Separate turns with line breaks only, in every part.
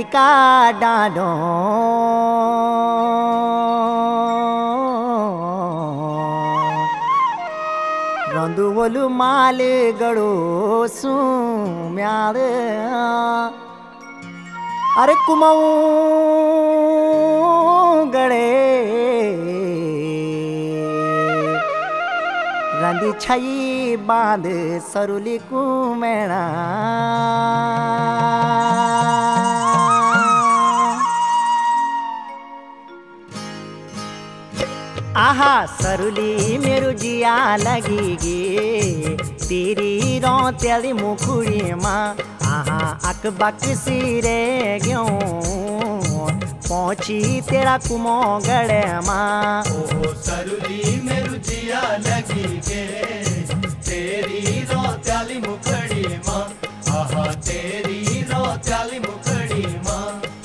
का डाडो रंदु बोलू माल गड़ो सुम्याद अरे कुमाऊं गड़े रंदी छई बांध सरुली कुमेणा आहा सरुली मेरू जिया लगीगी तेरी रौतेली मुखुड़ी माँ आहा अकबक सिरे ग्यों पहुंची तेरा कुमो गड़े माँ
ओ सरुली मेरू जिया लगीगे तेरी रौतेली मुखड़ी माँ आहा तेरी रौतेली मुखड़ी माँ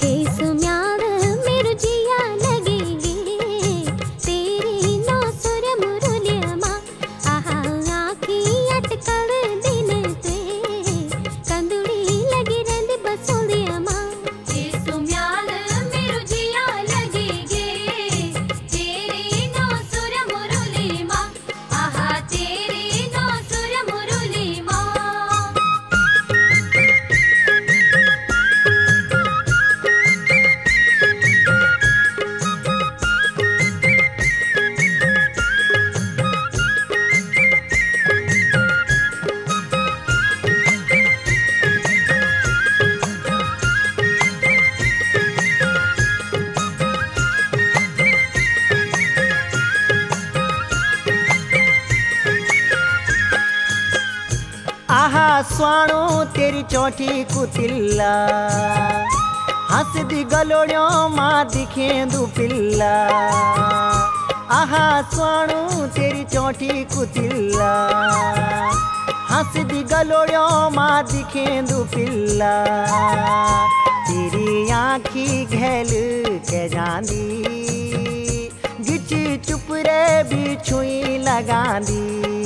आहा स्वाणो तेरी चौठी कुतिल्ला हंस दी गलोड़ियों माँ दिखे दू पिल्ला आहा स्वाणो तेरी चौठी कुतिल्ला हंस दी गलोड़ियों माँ दिखे दू पिल्ला तेरी आँखी घैल के जांदी गिच चुप रे भी छुई लगांदी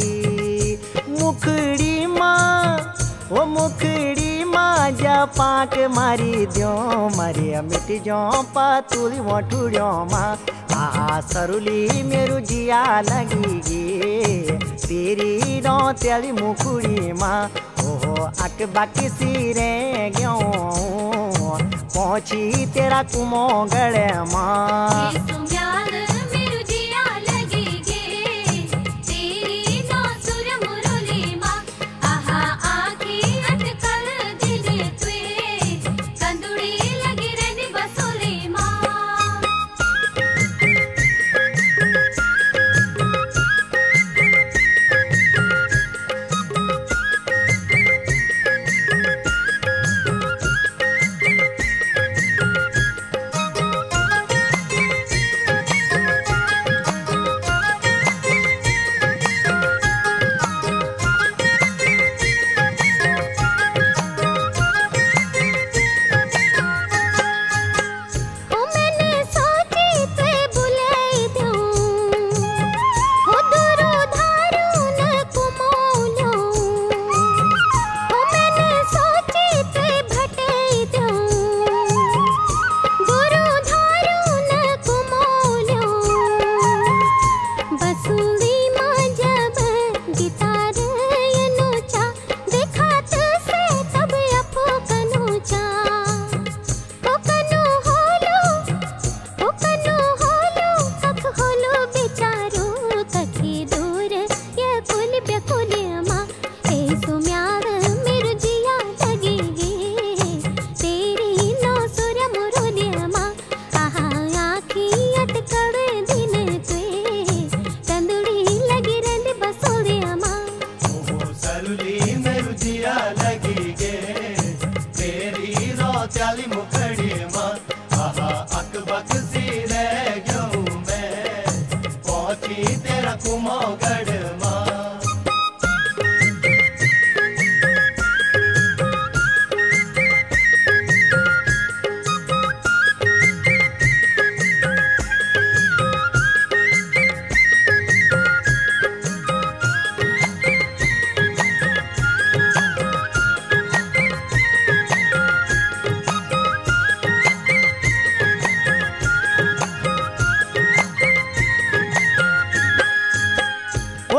मुखड़ी माँ वो मुखड़ी माँ जा पाक मारी द्यो मारी मिट जो पातुली वटुड़ो माँ आ सरुली मेरू जिया लगीगी तेरी रौतेली मुखड़ी माँ ओहो अक बाकी सिरे ग्यों पहुंची तेरा कुमो गड़े माँ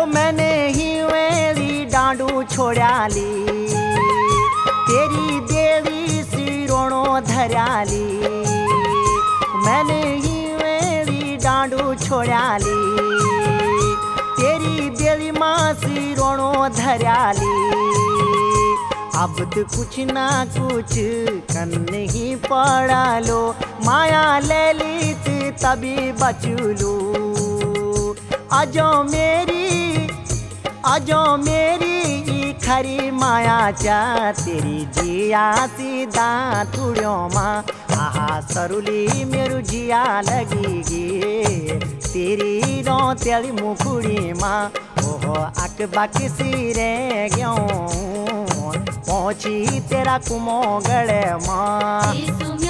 मैंने ही वेली डांडू छोड़ाली तेरी देली सिरोणो धराली मैंने ही वेली डांडू छोड़ाली तेरी देली माँ सिरोणो धराली अब तो कुछ ना कुछ करने ही पड़ा लो माया ले ली तभी बचलू अजो मेरी खरी माया चा तेरी जिया सीधा तुड़ो माँ आहा सरुली मेरू जिया लगेगी तेरी रो तेरी मुखड़ी माँ ओहो अक बाकी सिरे ग्यों पहुंची तेरा कुमोगड़ माँ